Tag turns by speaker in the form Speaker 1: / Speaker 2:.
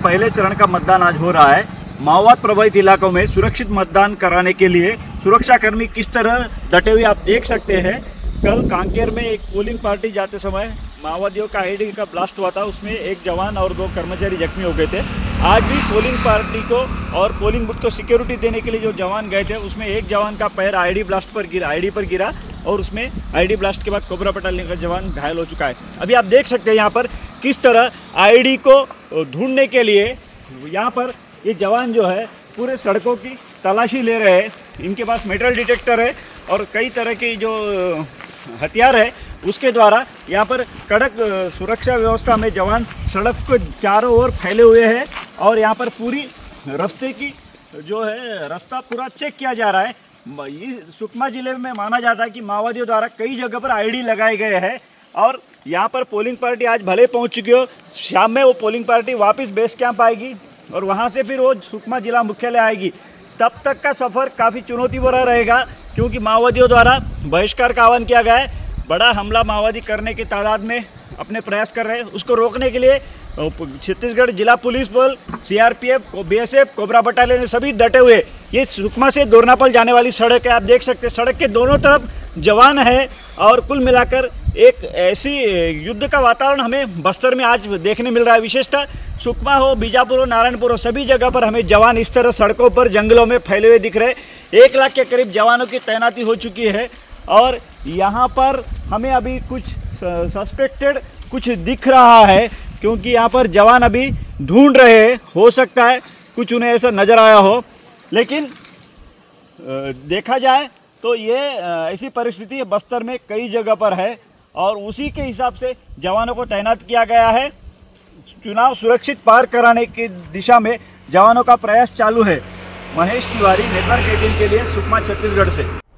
Speaker 1: पहले चरण का मतदान आज हो रहा है। माओवाद प्रभावित इलाकों में सुरक्षित मतदान कराने के लिए सुरक्षाकर्मी किस तरह डटे हुए आप देख सकते हैं। कल कांकेर में एक पोलिंग पार्टी जाते समय माओवादियों का आईडी का ब्लास्ट हुआ था, उसमें एक जवान और 2 कर्मचारी जख्मी हो गए थे। आज भी पोलिंग पार्टी को और पोलिंग बूथ को सिक्योरिटी देने के लिए जो जवान गए थे उसमें एक जवान का पैर आईडी पर गिरा और उसमें आईडी ब्लास्ट के बाद कोबरा बटालियन का जवान घायल हो चुका है। अभी आप देख सकते हैं यहाँ पर किस तरह आईडी को ढूंढने के लिए यहाँ पर ये जवान जो है पूरे सड़कों की तलाशी ले रहे हैं। इनके पास मेटल डिटेक्टर है और कई तरह के जो हथियार है उसके द्वारा यहाँ पर कड़क सुरक्षा व्यवस्था में जवान सड़क को चारों ओर फैले हुए हैं और यहाँ पर पूरी रास्ते की जो है रास्ता पूरा चेक किया जा रहा है। ये सुकमा जिले में माना जाता है कि माओवादियों द्वारा कई जगह पर आईडी लगाए गए हैं और यहाँ पर पोलिंग पार्टी आज भले पहुँच चुकी हो, शाम में वो पोलिंग पार्टी वापस बेस कैंप आएगी और वहाँ से फिर वो सुकमा जिला मुख्यालय आएगी। तब तक का सफ़र काफ़ी चुनौती भरा रहेगा क्योंकि माओवादियों द्वारा बहिष्कार का आह्वान किया गया है। बड़ा हमला माओवादी करने की तादाद में अपने प्रयास कर रहे हैं। उसको रोकने के लिए छत्तीसगढ़ जिला पुलिस बल, सीआरपीएफ, बीएसएफ, कोबरा बटालियन सभी डटे हुए। ये सुकमा से दोरनापल जाने वाली सड़क है, आप देख सकते हैं। सड़क के दोनों तरफ जवान है और कुल मिलाकर एक ऐसी युद्ध का वातावरण हमें बस्तर में आज देखने मिल रहा है। विशेषतः सुकमा हो, बीजापुर हो, नारायणपुर हो, सभी जगह पर हमें जवान इस तरह सड़कों पर जंगलों में फैले हुए दिख रहे। 1 लाख के करीब जवानों की तैनाती हो चुकी है और यहाँ पर हमें अभी कुछ सस्पेक्टेड कुछ दिख रहा है क्योंकि यहाँ पर जवान अभी ढूंढ रहे हैं। हो सकता है कुछ उन्हें ऐसा नज़र आया हो, लेकिन देखा जाए तो ये ऐसी परिस्थिति बस्तर में कई जगह पर है और उसी के हिसाब से जवानों को तैनात किया गया है। चुनाव सुरक्षित पार कराने की दिशा में जवानों का प्रयास चालू है। महेश तिवारी, नेटवर्क 18 के लिए सुकमा, छत्तीसगढ़ से।